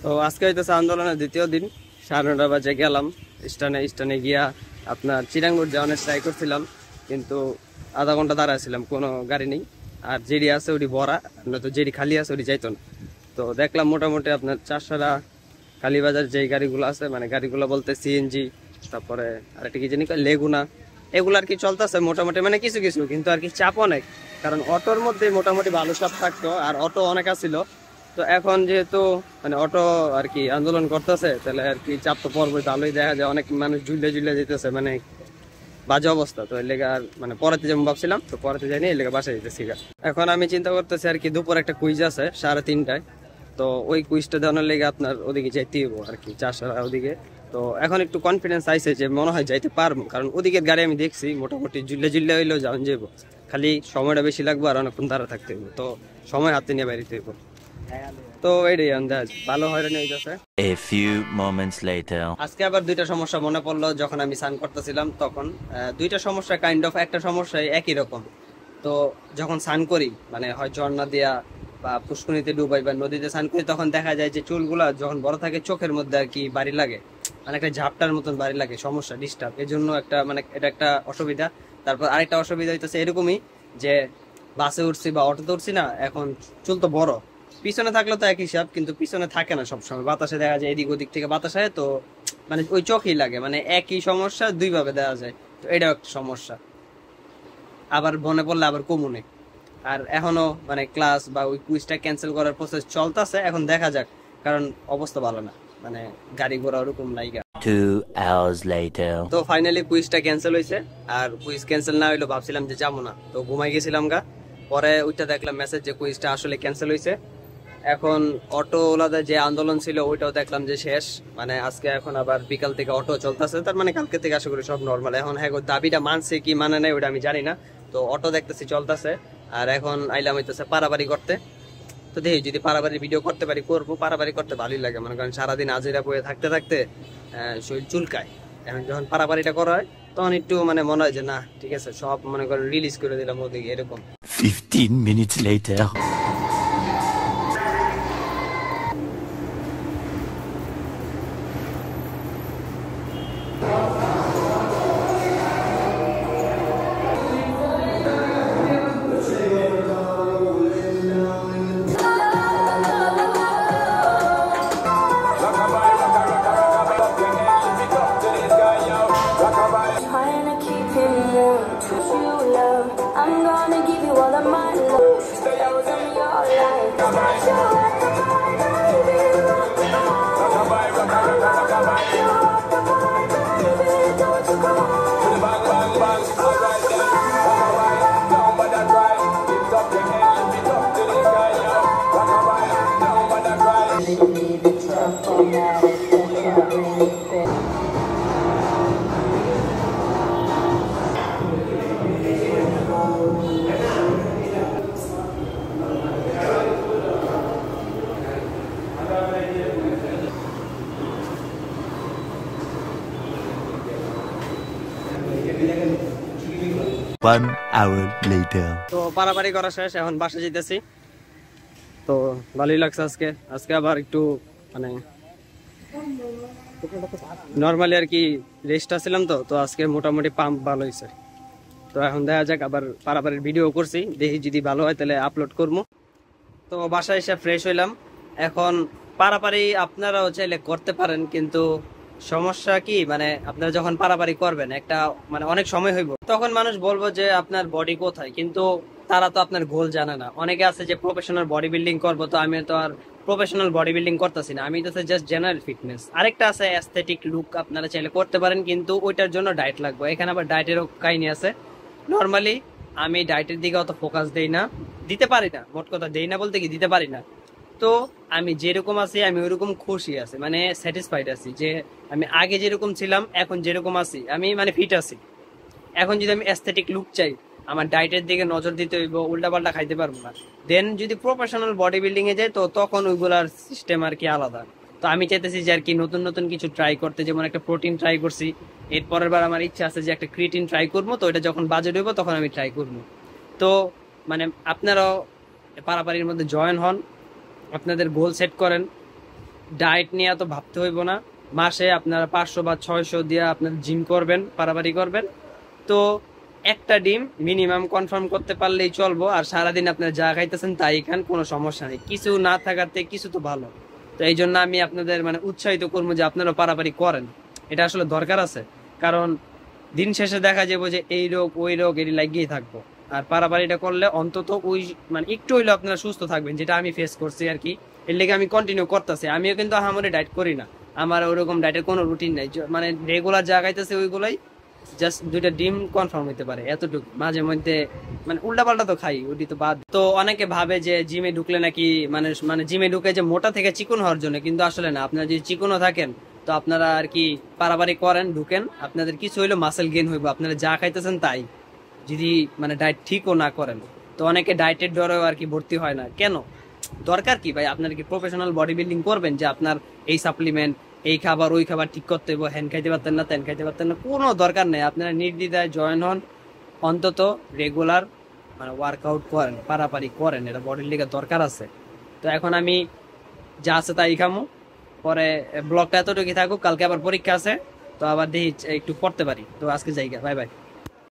তো আজকে হইতেছে আন্দোলনের দ্বিতীয় দিন। 9:30 বাজে গেলাম স্টানে গিয়া আপনার চিরাঙ্গুর যাওয়ার ট্রাই করছিলাম, কিন্তু আধা ঘন্টা দাঁড়াইছিলাম, কোনো গাড়ি নেই। আর যেটি আছে ওটি ভরা, নয়তো যেটি খালি আছে ওটি যাইতো না। তো দেখলাম মোটামুটি আপনার চারসারা কালীবাজার যেই গাড়িগুলো আছে, মানে গাড়িগুলো বলতে সিএনজি, তারপরে আরেকটা কি জানি লেগুনা, এগুলো আর কি চলতেছে মোটামুটি, মানে কিছু কিছু, কিন্তু আর কি চাপ অনেক। কারণ অটোর মধ্যে মোটামুটি ভালো চাপ থাকতো, আর অটো অনেক আসছিল। তো এখন যেহেতু মানে অটো আর কি আন্দোলন করতেছে, তাহলে আর কি চাপ তো পড়বে, ভালোই দেখা যায় অনেক মানুষ ঝুলে যেতেছে, মানে বাজে অবস্থা। তো এর লেগে আর মানে পড়াতে যেমন ভাবছিলাম, তো পড়াতে যাইনি, এর লেগে বাসায় যেতেছি। এখন আমি চিন্তা করতেছি আর কি দুপুর একটা কুইজ আছে 3:30টায়, তো ওই কুইজটা দেওয়ার লেগে আপনার ওদিকে যাইতে হইব আর কি, চারসারা ওদিকে। তো এখন একটু কনফিডেন্স আইছে যে মনে হয় যাইতে পারবো, কারণ ওদিকের গাড়ি আমি দেখছি মোটামুটি ঝুলে হইলেও যাওয়া যাবো, খালি সময়টা বেশি লাগবে আর অনেকক্ষণ দাঁড়া থাকতে হইব। তো সময় হাতে নিয়ে বাইরে হইব, তো এইটাই আন্দাজ ভালো হয়রানি হইতেছে। A few moments later. আজকে আবার দুইটা সমস্যা মনে পড়লো যখন আমি স্নান করতেছিলাম, তখন দুইটা সমস্যা কাইন্ড অফ, একটা সমস্যা একই রকম। তো যখন স্নান করি, মানে হয় ঝর্ণা দিয়া বা পুষ্করিণীতে ডুবাই বা নদীতে স্নান করি, তখন দেখা যায় যে চুলগুলা যখন বড় থাকে চোখের মধ্যে আর কি বাড়ি লাগে, মানে একটা ঝাপটার মতন বাড়ি লাগে, সমস্যা, ডিস্টার্ব। এর জন্য একটা মানে এটা একটা অসুবিধা। তারপর আরেকটা অসুবিধা হইতেছে এরকমই যে বাসে উঠছি বা অটোতে উঠছি না, এখন চুল তো বড়, পিছনে থাকলে তো এক হিসাব, কিন্তু পিছনে থাকে না সবসময়, বাতাসে দেখা যায় এদিক ওদিক থেকে বাতাস হয়, তো মানে ওই চোখেই লাগে, মানে একই সমস্যা দুই ভাবে দেওয়া যায়। তো এটাও একটা সমস্যা, আবার মনে পড়লে আবার কমুনে। আর এখনো মানে ক্লাস বা ওই কুইজটা ক্যান্সেল করার প্রসেস চলতেছে, এখন দেখা যাক, কারণ অবস্থা ভালো না, মানে গাড়ি ঘোড়া ওরকম নাইগা। 2 hours later. তো ফাইনালি কুইজটা ক্যান্সেল হয়েছে। আর কুইজ ক্যান্সেল না হইলো ভাবছিলাম যে যাবো না, তো ঘুমাই গেছিলাম গা। পরে ওইটা দেখলাম মেসেজ যে কুইজটা আসলে ক্যান্সেল হয়েছে। এখন অটো ওলাদের যে আন্দোলন ছিল ওইটাও দেখলাম যে শেষ, মানে আজকে এখন আবার বিকাল থেকে অটো চলতেছে, তার মানে কালকে থেকে আশা করি সব নর্মাল। এখন হ্যাঁ দাবিটা মানছে কি মানে নাই ওইটা আমি জানি না। তো অটো দেখতেছি চলতেছে, আর এখন আইলাম হইতেছে পারাপারি করতে। তো দেখি যদি পারাপারি ভিডিও করতে পারি করবো, পারাপারি করতে ভালোই লাগে, মনে করেন সারাদিন আজেরা বয়ে থাকতে থাকতে শরীর চুলকায়। এখন যখন পারাপারিটা করা হয় তখন একটু মানে মনে হয় যে না ঠিক আছে, সব মনে করেন রিলিজ করে দিলাম ওদিকে, এরকম। 15 minutes later. I'm gonna give you all of my love. Stay out in your life. One hour later. তো পারাপারি করা শেষ, এখন বাসা যেতেছি। তো ভালোই লাগছে আজকে। আজকে আবার একটু মানে নর্মালি আর কি রেস্ট আসছিলাম, তো আজকে মোটামুটি পাম্প ভালো হয়েছে। তো এখন দেখা যাক, আবার পারাপারির ভিডিও করছি, দেখি যদি ভালো হয় তাহলে আপলোড করবো। তো বাসায় এসে ফ্রেশ হইলাম। এখন পারাপারি আপনারাও চাইলে করতে পারেন, কিন্তু সমস্যা কি, মানে আপনারা যখন পারাপারি করবেন একটা মানে অনেক সময় হইব, তখন মানুষ বলবো যে আপনার বডি কোথায়, কিন্তু তারা তো আপনার গোল জানে না। অনেকে আছে যে প্রফেশনাল বডি বিল্ডিং করবো, তো আমি তো আর প্রফেশনাল বডি বিল্ডিং করতেছি না, আমি তো জাস্ট জেনারেল ফিটনেস। আরেকটা আছে অ্যাস্থেটিক লুক, আপনারা চাইলে করতে পারেন, কিন্তু ওইটার জন্য ডায়েট লাগবে। এখানে আবার ডায়েটেরও কাহিনী আছে। নর্মালি আমি ডায়েটের দিকে অত ফোকাস দেই না, দিতে পারি না, মোট কথা দেই না বলতে কি দিতে পারি না। তো আমি যেরকম আছি আমি ওইরকম খুশি আছি, মানে স্যাটিসফাইড আছি যে আমি আগে যেরকম ছিলাম এখন যেরকম আছি, আমি মানে ফিট আছি। এখন যদি আমি অ্যাস্থেটিক লুক চাই, আমার ডায়েটের দিকে নজর দিতে হইব, উল্টাপাল্টা খাইতে পারবো না। দেন যদি প্রফেশনাল বডি বিল্ডিং এ যাই, তো তখন ওইগুলার সিস্টেম আর কি আলাদা। তো আমি চাইতেছি যে আর কি নতুন নতুন কিছু ট্রাই করতে, যেমন একটা প্রোটিন ট্রাই করছি, এরপরের বার আমার ইচ্ছা আছে যে একটা ক্রিয়েটিন ট্রাই করবো। তো এটা যখন বাজেট হইব তখন আমি ট্রাই করবো। তো মানে আপনারাও পারাপারির মধ্যে জয়েন হন, আপনাদের গোল সেট করেন, ডায়েট নিয়ে এত ভাবতে হইব না। মাসে আপনারা 500 বা 600 দিয়ে আপনার জিম করবেন, পারাপারি করবেন। তো একটা ডিম মিনিমাম কনফার্ম করতে পারলেই চলবো। আর সারাদিন আপনার যা খাইতেছেন তাই খান, কোনো সমস্যা নেই। কিছু না থাকাতে কিছু তো ভালো। তো এই জন্য আমি আপনাদের মানে উৎসাহিত করবো যে আপনারা পারাপারি করেন, এটা আসলে দরকার আছে। কারণ দিন শেষে দেখা যাবো যে এই রোগ ওই রোগ এটি লাগিয়েই থাকবো। আর পারাপারিটা করলে অন্তত ওই মানে একটু হইলেও আপনারা সুস্থ থাকবেন, যেটা আমি ফেস করছি আর কি। এর লেগে আমি কন্টিনিউ করতেছি। আমিও কিন্তু আহামরি ডায়েট করি না, আমার ওরকম ডায়েটের কোনো রুটিন নাই। মানে রেগুলার যা খাইতেছে ওইগুলাই, জাস্ট 2টা ডিম কনফার্ম হইতে পারে এতটুকু। মাঝে মধ্যে মানে উল্টাপাল্টা তো খাই, ওটি তো বাদ। তো অনেকে ভাবে যে জিমে ঢুকলে নাকি মানে মানে জিমে ঢুকে যে মোটা থেকে চিকন হওয়ার জন্য, কিন্তু আসলে না। আপনারা যদি চিকনও থাকেন তো আপনারা আর কি পারাপারি করেন, ঢুকেন, আপনাদের কিছু হইলো মাসেল গেইন হইব। আপনারা যা খাইতেছেন তাই, যদি মানে ডায়েট ঠিকও না করেন। তো অনেকে ডায়েটের ডরেও আর কি ভর্তি হয় না। কেন, দরকার কি ভাই? আপনার কি প্রফেশনাল বডি বিল্ডিং করবেন যে আপনার এই সাপ্লিমেন্ট, এই খাবার, ওই খাবার ঠিক করতে হইব, হ্যান খাইতে পারতেন না, তেন খাইতে পারতেন না, কোনো দরকার নেই। আপনারা নির্দ্বিধায় জয়েন হন, অন্তত রেগুলার মানে ওয়ার্কআউট করেন, পারাপারি করেন, এটা বডির লিগে দরকার আছে। তো এখন আমি যা আছে তাই খামো, পরে ব্লগটা এতটুকু থাকুক, কালকে আবার পরীক্ষা আছে, তো আবার দেখি একটু পড়তে পারি। তো আজকে জায়গা, বাই বাই।